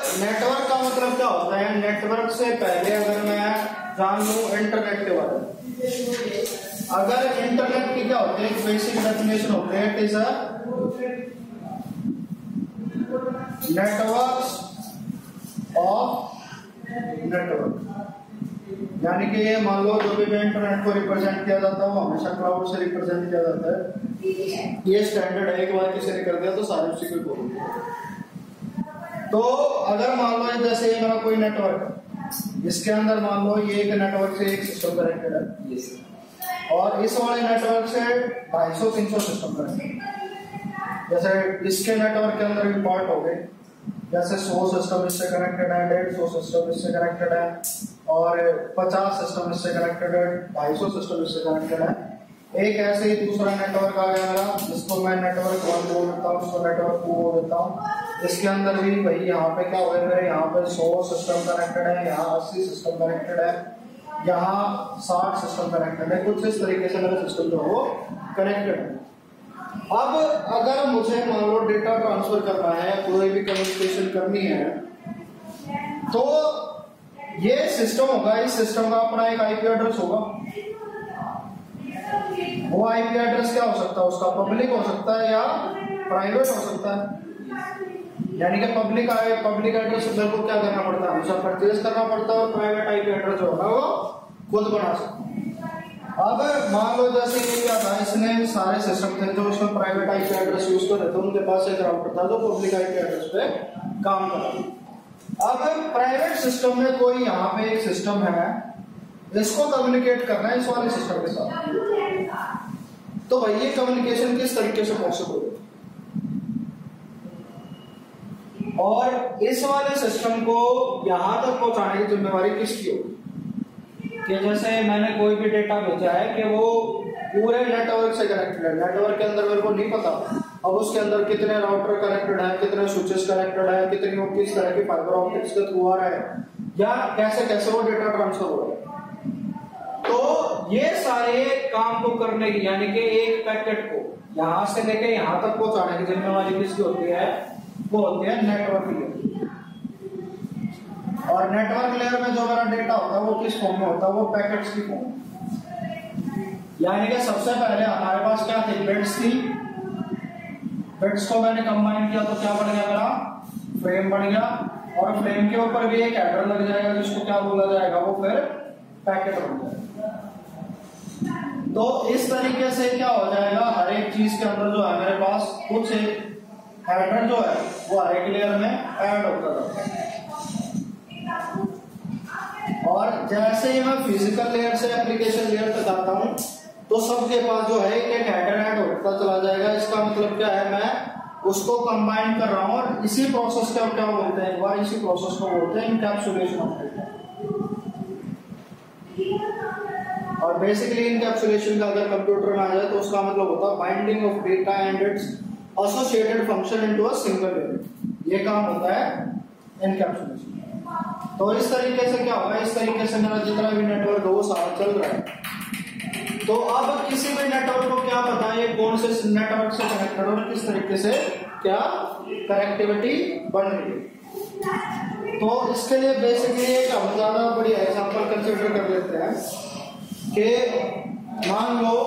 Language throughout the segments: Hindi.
नेटवर्क का मतलब क्या होता है, नेटवर्क से पहले अगर मैं जान लूं इंटरनेट के बारे में, अगर इंटरनेट की क्या होती है बेसिक डेफिनेशन होती है, it is a networks of network, यानी कि ये मान लो जो भी इंटरनेट को रिप्रेजेंट किया जाता है वो हमेशा क्लाउड से रिप्रेजेंट किया जाता है। ये स्टैंडर्ड है, एक बार किसी ने कर दिया तो सारे उसी को बोलते। तो अगर मान लो जैसे ये मेरा कोई नेटवर्क है, इसके अंदर मान लो ये एक नेटवर्क से एक सिस्टम कनेक्टेड है और इस वाले नेटवर्क से 250-300 सिस्टम कनेक्टेड है। जैसे इसके नेटवर्क के अंदर भी पार्ट हो गए, जैसे 100 सिस्टम इससे कनेक्टेड है, 150 सिस्टम इससे कनेक्टेड है और 50 सिस्टम इससे कनेक्टेड है, 250 सिस्टम इससे कनेक्टेड है। एक ऐसे ही दूसरा नेटवर्क आ गया मेरा, जिसको मैं नेटवर्क 1 बोल देता हूँ, उसको नेटवर्क 2 बोल देता हूँ। इसके अंदर भी वही यहाँ पे क्या हो गया मेरे, यहाँ पे 100 सिस्टम कनेक्टेड है, यहाँ 80 सिस्टम कनेक्टेड है, यहाँ 60 सिस्टम कनेक्टेड है। कुछ इस तरीके से मेरा सिस्टम जो है वो कनेक्टेड है। अब अगर मुझे मान लो डेटा ट्रांसफर करना है, कोई भी कम्युनिकेशन करनी है, तो ये सिस्टम होगा, इस सिस्टम का अपना एक आईपी एड्रेस होगा। वो आईपी एड्रेस क्या हो सकता है उसका, पब्लिक हो सकता है या प्राइवेट हो सकता है। यानी कि पब्लिक एड्रेस मेरे को क्या करना पड़ता है, हमेशा परचेज करना पड़ता है, और प्राइवेट आईपी एड्रेस जो होगा वो खुद बना सकता है। अब मान लो जैसे ये क्या था, इसने सारे सिस्टम थे जो उसमें प्राइवेट आईपी एड्रेस यूज कर रहे थे, उनके पास एक राउटर था जो पब्लिक आईपी एड्रेस पे काम कर रहा था। अब प्राइवेट सिस्टम में कोई यहाँ पे एक सिस्टम है, इसको कम्युनिकेट करना है इस वाले सिस्टम के साथ, तो भाई ये कम्युनिकेशन किस तरीके से पॉसिबल है, और इस वाले सिस्टम को यहां तक पहुंचाने की जिम्मेवारी किसकी होगी। कि जैसे मैंने कोई भी डेटा भेजा है कि वो पूरे नेटवर्क से कनेक्टेड है, नेटवर्क के अंदर मेरे को नहीं पता अब उसके अंदर कितने राउटर कनेक्टेड है, कितने स्विचेस कनेक्टेड है, कितनी वो किस तरह की फाइबर ऑप्टिक्स के थ्रू आ रहा है, या कैसे कैसे वो डेटा ट्रांसफर हो रहा है। तो ये सारे काम को करने की, यानी कि एक पैकेट को यहां से लेके यहां तक पहुंचाने की जिम्मेवारी किसकी होती है, वो होती है नेटवर्क लेयर। और नेटवर्क लेयर में जो मेरा डेटा होता है वो किस फॉर्म में होता है, वो पैकेट्स की फॉर्म। यानी कि सबसे पहले हमारे पास क्या थी, बिट्स थी, बिट्स को मैंने कंबाइन किया तो क्या बन गया मेरा, फ्रेम बन गया, और फ्रेम के ऊपर भी एक एडर लग जाएगा जिसको क्या बोला जाएगा, वो फिर पैकेट बन जाएगा। तो इस तरीके से क्या हो जाएगा, हर एक चीज के अंदर जो है मेरे पास कुछ हेडर जो है वो हर एक लेयर में ऐड होता जाता है। और जैसे ही मैं फिजिकल लेयर से एप्लीकेशन लेयर तक आता हूं तो सबके पास जो है एक हेडर ऐड होता चला जाएगा। इसका मतलब क्या है, मैं उसको कंबाइन कर रहा हूं, और इसी प्रोसेस को क्या बोलते हैं, एक बार इसी प्रोसेस को बोलते हैं इनकैप्सुलेशन ऑफ डेटा। और बेसिकली इनकैप्सुलेशन का अगर कंप्यूटर में आ जाए तो उसका मतलब होता है binding of data and its associated function into a single unit. ये काम होता है इनकैप्सुलेशन। तो इस तरीके से क्या होगा, इस तरीके से मेरा जितना भी नेटवर्क है वो सारा चल रहा है। तो अब किसी भी नेटवर्क को क्या पता है कौन से नेटवर्क से कनेक्टेड और किस तरीके से क्या कनेक्टिविटी बन रही है। तो इसके लिए बेसिकली एक हम ज्यादा बड़ी एग्जांपल कंसीडर कर लेते हैं कि मान लो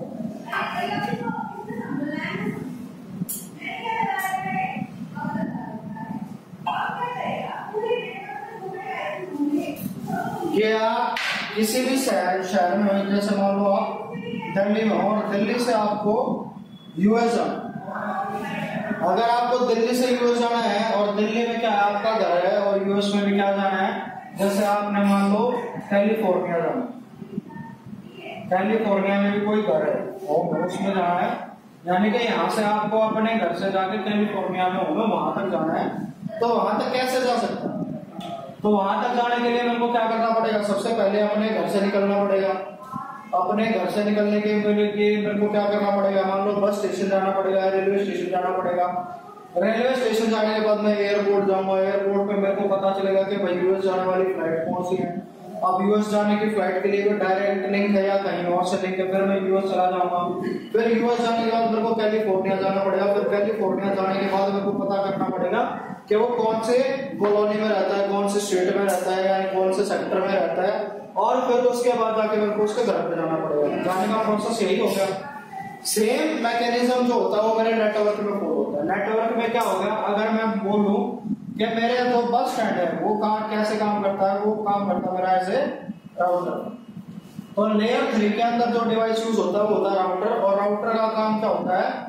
कि आप किसी भी शहर में हो, जैसे मान लो आप दिल्ली में हो और दिल्ली से आपको यूएस जाना। अगर आपको दिल्ली से यूएस जाना है और दिल्ली में क्या आपका घर है और यूएस में भी क्या जाना है, जैसे आपने मान लो कैलिफोर्निया जाना, कैलिफोर्निया में भी कोई घर है और उसमें जाना है, यानी कि यहाँ से आपको अपने घर से जाके कैलिफोर्निया में होगा वहां तक जाना है। तो वहां तक कैसे जा सकता है, तो वहां तक जाने के लिए मेरे को क्या करना पड़ेगा, सबसे पहले अपने घर से निकलना पड़ेगा। अपने घर से निकलने के लिए मेरे को क्या करना पड़ेगा, मान लो बस स्टेशन जाना पड़ेगा, रेलवे स्टेशन जाना पड़ेगा। रेलवे स्टेशन जाने के बाद मैं एयरपोर्ट जाऊंगा, एयरपोर्ट पे मेरे को पता चलेगा कि भाई यूएस जाने वाली फ्लाइट कौन सी है। अब यूएस जाने की फ्लाइट के लिए कोई डायरेक्ट लिंक है या कहीं और से लिंक है, फिर मैं यूएस चला जाऊंगा। फिर यूएस जाने के बाद मेरे को कैलिफोर्निया जाना पड़ेगा, फिर कैलिफोर्निया जाने के बाद मेरे को पता करना पड़ेगा कि वो कौन से कॉलोनी में रहता है, कौन से स्टेट में रहता है, यानी कौन से सेक्टर में रहता है, और फिर उसके बाद जाके मेरे को उसके घर पे जाना पड़ेगा। जाने का प्रोसेस यही हो गया। सेम मैकेनिज्म जो होता है वो मेरे नेटवर्क में फॉलो होता है। नेटवर्क में क्या होगा, अगर मैं बोलूं कि मेरे जो बस स्टैंड है वो काम कैसे काम करता है, वो काम करता है मेरा एज ए राउटर। तो लेयर 3 के अंदर जो डिवाइस यूज होता है वो होता है राउटर, और राउटर का काम क्या होता है,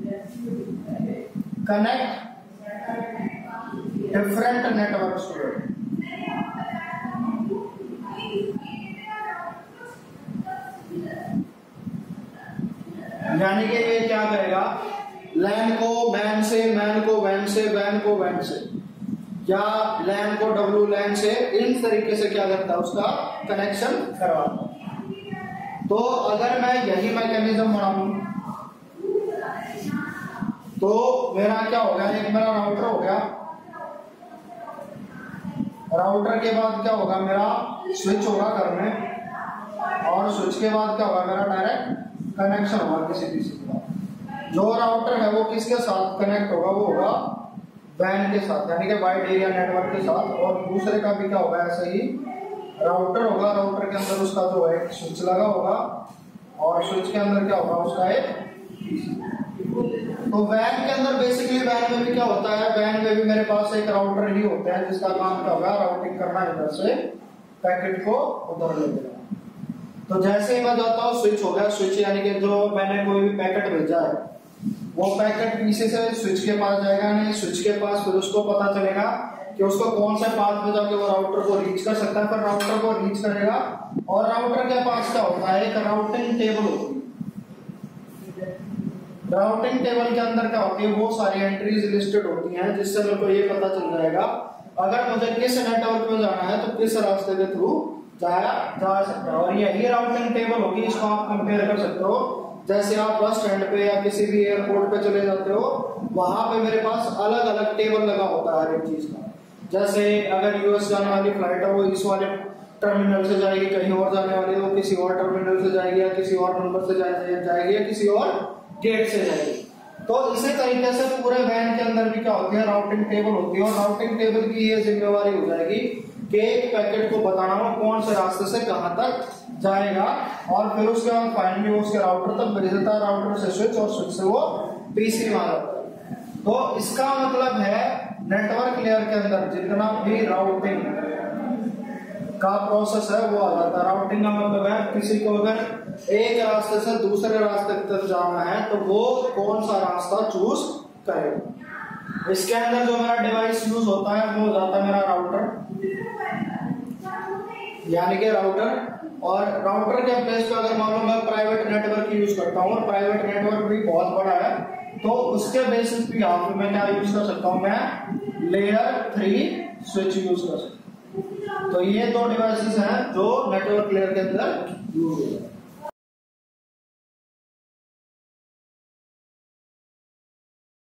कनेक्ट डिफरेंट नेटवर्क्स टुगेदर। यानी कि ये क्या करेगा, लैन को मैन से, मैन को वैन से, वैन को वैन से, या लैन को डब्ल्यू लैन से, इन तरीके से क्या करता है उसका कनेक्शन करवाता है। तो अगर मैं यही मैकेनिज्म बनाऊं तो मेरा क्या हो गया, एक मेरा राउटर हो गया, राउटर के बाद क्या होगा, मेरा स्विच होगा घर में, और स्विच के बाद क्या होगा, मेरा डायरेक्ट कनेक्शन होगा किसी पीसी के साथ। जो राउटर है वो किसके साथ कनेक्ट होगा, वो होगा वैन के साथ, यानी कि वाइड एरिया नेटवर्क के साथ। और दूसरे का भी क्या होगा, ऐसे ही राउटर होगा, राउटर के अंदर उसका जो है स्विच लगा होगा, और स्विच के अंदर क्या होगा, उसका एक पीसी। तो वैन के अंदर बेसिकली, वैन में भी क्या होता है, वैन में भी मेरे पास एक राउटर ही होता है जिसका काम क्या होगा, राउटिंग करना, इधर से पैकेट को उधर ले जाना। तो जैसे ही मैं जाता हूँ, स्विच हो गया, स्विच यानी कि जो मैंने कोई भी पैकेट भेजा है वो पैकेट पीछे से स्विच के पास जाएगा, नहीं स्विच के पास, फिर उसको पता चलेगा कि उसको कौन सा पाथ में जाके वो राउटर को रीच कर सकता है, फिर राउटर को रीच करेगा। और राउटर के पास क्या होता है, एक राउटिंग टेबल होती है। राउटिंग टेबल के अंदर क्या होती है, वो सारी एंट्रीज लिस्टेड होती हैं, जिससे मेरे को ये पता चल जाएगा अगर मुझे किस नेटवर्क में जाना है तो किस रास्ते के थ्रू जाया जा सकता है। और यही राउटिंग टेबल होगी, इसको आप कंपेयर कर सकते हो, जैसे आप बस स्टैंड पे या किसी भी एयरपोर्ट पे चले जाते हो, वहां पे मेरे पास अलग अलग टेबल लगा होता है हर एक चीज का। जैसे अगर यूएस जाने वाली फ्लाइट है वो इस वाले टर्मिनल से जाएगी, कहीं और जाने वाली है वो किसी और टर्मिनल से जाएगी, या किसी और नंबर से जाएगी, या किसी और गेट से जाएगी। तो इसी तरीके से पूरे वैन के अंदर भी क्या होती है, राउटिंग टेबल होती है। और राउटिंग टेबल की ये जिम्मेवारी हो जाएगी कि एक पैकेट को बताना हो कौन से रास्ते से कहां तक जाएगा, और फिर उसके बाद फाइनली उसके राउटर तक भेज देता है, राउटर से स्विच, और स्विच से वो पीसी में आ जाता है। तो इसका मतलब है नेटवर्क लेयर के अंदर जितना भी राउटिंग का प्रोसेस है वो आ जाता है। राउटिंग का मतलब है किसी को अगर एक रास्ते से दूसरे रास्ते तक जाना है तो वो कौन सा रास्ता चूज करेगा। इसके अंदर जो मेरा डिवाइस यूज होता है वो हो जाता है मेरा राउटर, यानी कि राउटर। और राउटर के प्लेस पे अगर मान लो मैं प्राइवेट नेटवर्क यूज करता हूँ, और प्राइवेट नेटवर्क भी बहुत बड़ा है, तो उसके बेसिस पे यहाँ पे मैं क्या यूज कर सकता हूँ, मैं लेयर 3 स्विच यूज कर सकता हूँ। तो ये दो डिवाइसेस हैं जो नेटवर्क लेयर के अंदर यूज होते हैं।